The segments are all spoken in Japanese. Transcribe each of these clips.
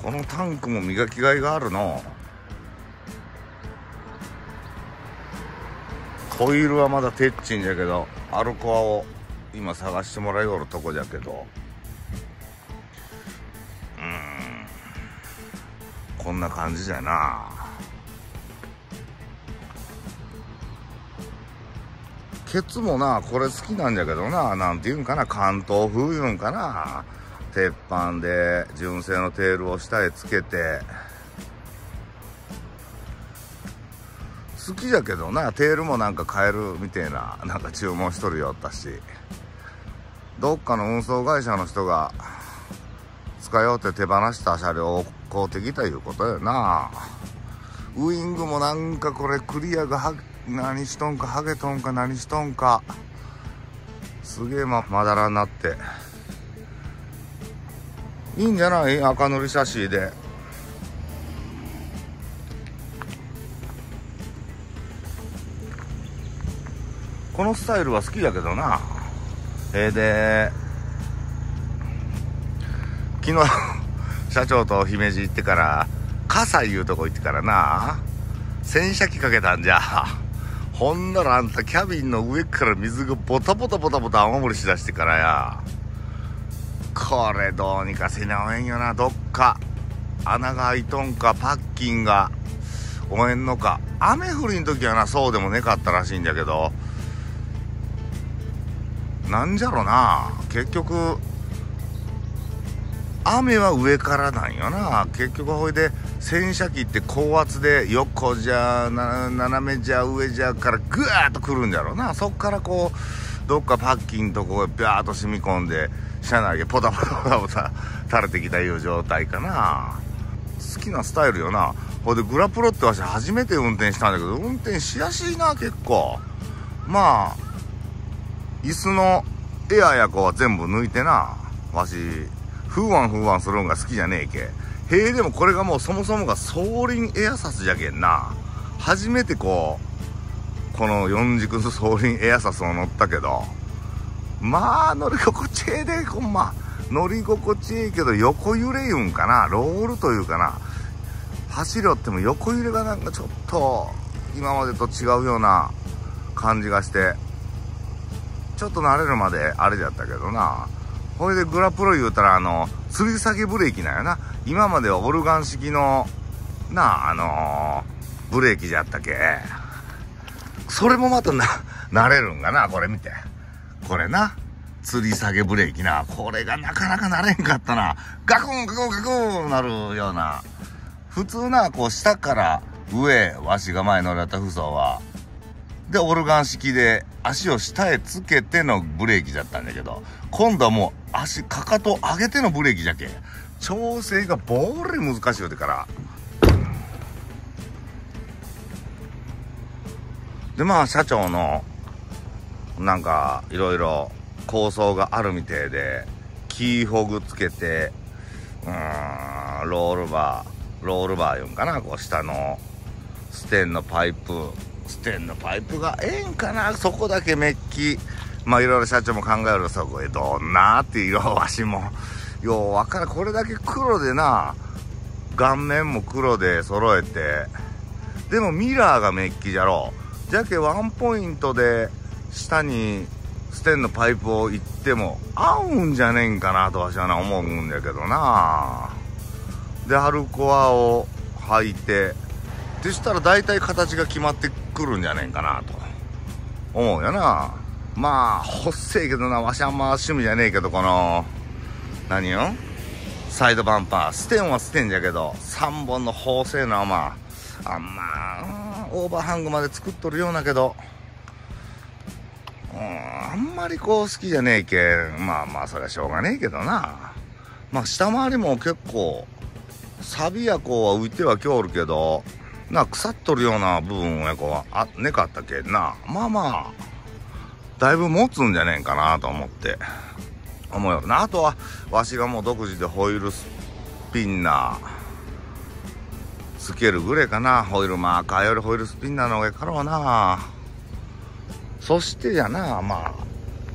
このタンクも磨きがいがあるの。ホイールはまだ鉄賃じゃけど、アルコアを今探してもらいよるとこじゃけど、こんな感じじゃな。ケツもな、これ好きなんじゃけどな、なんていうんかな、関東風いうんかな、鉄板で純正のテールを下へつけて、好きじゃけどな、テールもなんか変えるみたいな、なんか注文しとるよったし、どっかの運送会社の人が使いようって手放した車両を買うてきたいうことよな。ウイングもなんかこれクリアが何しとんか、ハゲとんか何しとんか、すげえまだらになっていいんじゃない？赤塗りシャシーで。このスタイルは好きだけどな。で昨日社長と姫路行ってから葛西いうとこ行ってからな、洗車機かけたんじゃ。ほんならあんたキャビンの上から水がボタボタボタボタ雨漏りしだしてからや、これどうにかせなおえんよな。どっか穴が開いとんか、パッキンがおえんのか。雨降りん時はな、そうでもねかったらしいんだけど、なんじゃろな、結局雨は上からなんよな。結局ほいで洗車機って高圧で横じゃ斜めじゃ上じゃからグワーッとくるんじゃろうな。そっからこうどっかパッキンとこがビャーッと染み込んで車内でポタポタポタポタ垂れてきたいう状態かな。好きなスタイルよな。ほいでグラプロってわし初めて運転したんだけど、運転しやすいな。結構まあ椅子のエアやこは全部抜いてな、わしフーワンするんが好きじゃねえけ。へえ、でもこれがもうそもそもが双輪エアサスじゃけんな。初めてこの四軸双輪エアサスを乗ったけど、まあ乗り心地ええで、ほんま乗り心地ええけど、横揺れいうんかな、ロールというかな、走りよっても横揺れがなんかちょっと今までと違うような感じがして、ちょっと慣れるまであれだったけどな。ほいでグラプロ言うたら吊り下げブレーキなんやな。今まではオルガン式のなブレーキじゃったけ。それもまた慣れるんかな。これ見て、これな、吊り下げブレーキな。これがなかなか慣れんかったな。ガクンガクンガクンなるような。普通なこう下から上、わしが前乗れた風装はでオルガン式で足を下へつけてのブレーキだったんだけど、今度はもうかかと上げてのブレーキじゃけ。調整がボーレ難しいよってから。でまあ社長のなんかいろいろ構想があるみたいで、キーホグつけてロールバー言うんかな、こう下のステンのパイプがええんかな。そこだけメッキ、まあいろいろ社長も考える。そこへどんなっていう色、わしもようわからん。これだけ黒でな、顔面も黒で揃えて、でもミラーがメッキじゃろ。じゃけワンポイントで下にステンのパイプをいっても合うんじゃねえんかなとわしはな思うんだけどな。でアルコアを履いてでしたら大体形が決まってくるんじゃねえかなと思うよな。まあほっせえけどな、わしあんま趣味じゃねえけど、この何よ、サイドバンパーステンはステンじゃけど3本の縫製のまあオーバーハングまで作っとるようだけど、あんまりこう好きじゃねえけん、まあそれはしょうがねえけどな。まあ下回りも結構サビやこうは浮いてはきょるけど腐っとるような部分やこうはねかったけんな。まあだいぶ持つんじゃねえかなと思って思うよな。あとはわしがもう独自でホイールスピンナーつけるぐらいかな。ホイールマーカーよりホイールスピンナーの方がいいからはな。そしてじゃな、ま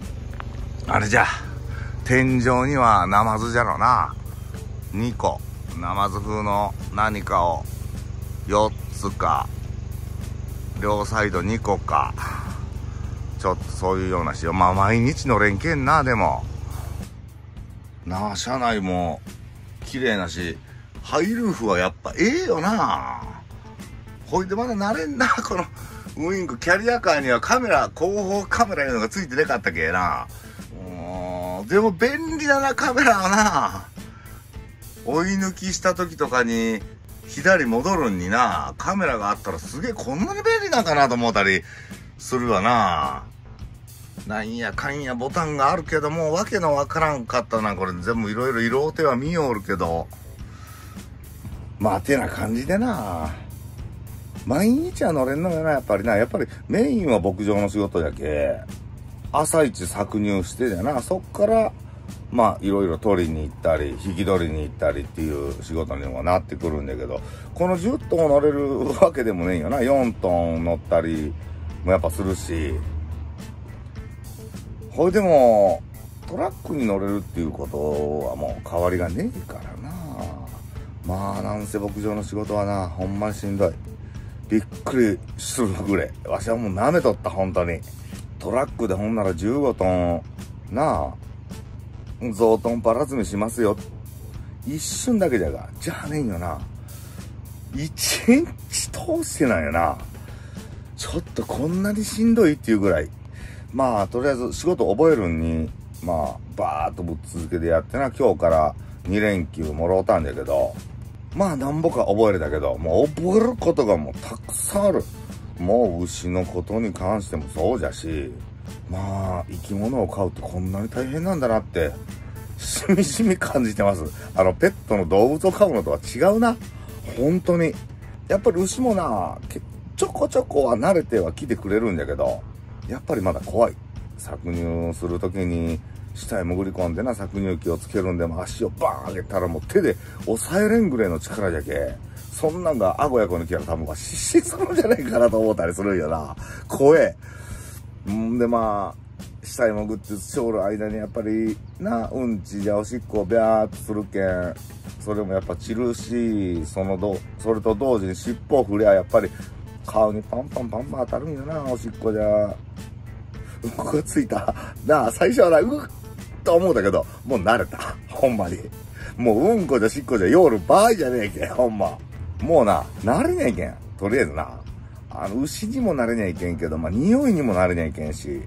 ああれじゃ天井にはナマズじゃろな。2個ナマズ風の何かを4つか両サイド2個かちょっとそういうような仕様。まあ毎日のれんけんな。でもなあ、車内も綺麗なし、ハイルーフはやっぱええよな。ほいでまだ慣れんな。このウインクキャリアカーにはカメラ、後方カメラいうのがついてなかったっけな。でも便利だな、カメラはな。追い抜きした時とかに左戻るんにな、カメラがあったらすげえこんなに便利なんかなと思ったりするわな。なんやかんやボタンがあるけども、わけのわからんかったな。これ全部いろいろ色手は見よるけど、まあてな感じでな。毎日は乗れんのよな、やっぱりな。やっぱりメインは牧場の仕事やけ、朝一搾乳してじゃな、そっからまあいろいろ取りに行ったり引き取りに行ったりっていう仕事にもなってくるんだけど、この10トン乗れるわけでもねえよな。4トン乗ったりもやっぱするし、ほいでもトラックに乗れるっていうことはもう変わりがねえからな。まあなんせ牧場の仕事はな、ほんまにしんどい。びっくりするぐらいわしはもう舐めとった。本当にトラックでほんなら15トンなあ、増トンパラ積みしますよ。一瞬だけじゃが、じゃあねんよな。一日通してなんよな。ちょっとこんなにしんどいっていうぐらい。まあ、とりあえず仕事覚えるんに、まあ、バーっとぶっ続けてやってな、今日から2連休もろうたんだけど、まあ、なんぼか覚えれたけど、もう覚えることがもうたくさんある。もう牛のことに関してもそうじゃし、まあ、生き物を飼うってこんなに大変なんだなって、しみじみ感じてます。ペットの動物を飼うのとは違うな。本当に。やっぱり牛もな、ちょこちょこは慣れては来てくれるんだけど、やっぱりまだ怖い。搾乳するときに、下へ潜り込んでな、搾乳機をつけるんでも足をバーン上げたらもう手で押さえれんぐらいの力じゃけ。そんなんが顎やこに来たら多分失神するんじゃないかなと思ったりするんよな。怖え。んでまあ、下へ潜ってしょる間にやっぱりな、うんちじゃおしっこをビャーっとするけん、それもやっぱ散るし、それと同時に尻尾を振りゃやっぱり顔にパンパンパンパン当たるんよな、おしっこじゃ。うんこがついた。なあ、最初はな、うっと思うんだけど、もう慣れた。ほんまに。もううんこじゃしっこじゃ夜る場合じゃねえけん、ほんま。もうな、慣れねえけん。とりあえずな。牛にも慣れねえけんけど、まあ、匂いにも慣れねえけんし。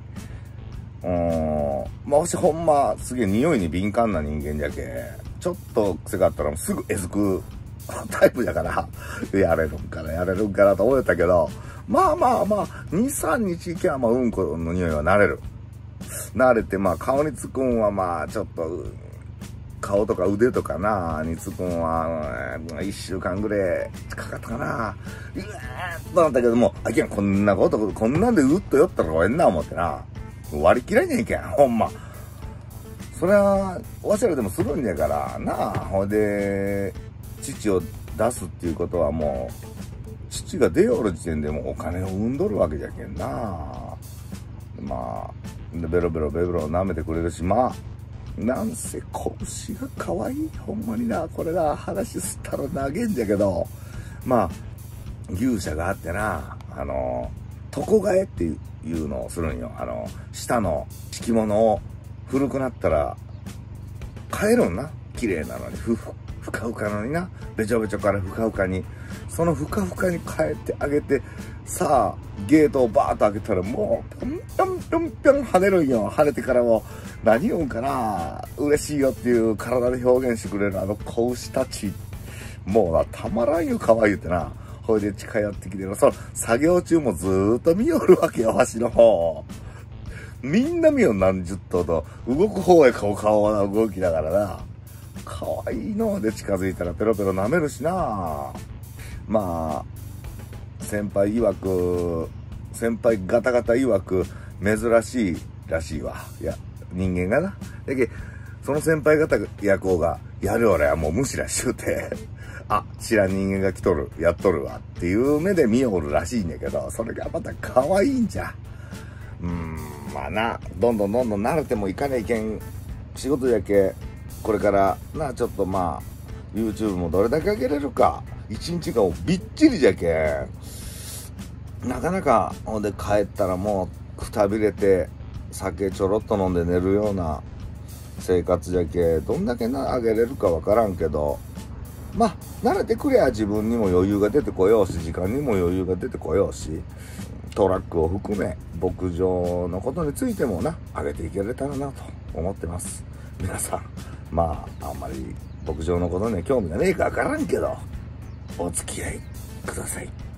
まあ、わしほんま、すげえ匂いに敏感な人間じゃけ。ちょっと癖があったらすぐえずくタイプだから、やれるんかなと思ったけど、まあ、2、3日いけばまあ、うんこの匂いは慣れる。慣れて、まあ、顔につくんはまあ、ちょっと、顔とか腕とかな、につくんは、1週間ぐらいかかったかな。うわーっとなったけども、あきんこんなこと、こんなんでうっと酔ったらごめんな思ってな。割り切らねえけん、ほんま。それは、わしらでもするんやからな。ほいで、父を出すっていうことはもう、父が出よる時点でもうお金を生んどるわけじゃけんな。まあ、ベロベロ舐めてくれるし、まあ、なんせ拳が可愛い。ほんまにな、これな、話すったら投げんじゃけど、まあ、牛舎があってな、床替えっていうのをするんよ。下の敷物を古くなったら、変えるんな。綺麗なのに、ふかふかのにな。べちょべちょからふかふかに。そのふかふかに変えてあげて、さあ、ゲートをバーッと開けたらもう、ぴょんぴょんぴょんぴょん跳ねるんよ。跳ねてからも、何言うんかな。嬉しいよっていう体で表現してくれる子牛たち。もうな、たまらんよ、可愛いってな。ほいで近寄ってきてる。その作業中もずーっと見よるわけよ、わしの方。みんな見よ、何十頭と。動く方へ顔は動きながらな。可愛いので近づいたらペロペロ舐めるしな。まあ、先輩ガタガタ曰く珍しいらしいわ。いや、人間がな。だけその先輩方やこうが、やる俺はもう無視らしゅうて、あ、知らん人間が来とる、やっとるわっていう目で見よるらしいんだけど、それがまた可愛いんじゃ。まあな、どんどん慣れてもいかねえけん、仕事やけ、これからな、ちょっとまあ、 YouTube もどれだけ上げれるか、一日がびっちりじゃけん、なかなか。ほんで帰ったらもうくたびれて酒ちょろっと飲んで寝るような生活じゃけ、どんだけ上げれるかわからんけど、まあ慣れてくりゃ自分にも余裕が出てこようし、時間にも余裕が出てこようし、トラックを含め牧場のことについても上げていけれたらなと思ってます。皆さん、まああんまり牧場のことには興味がねえかわからんけど、お付き合いください。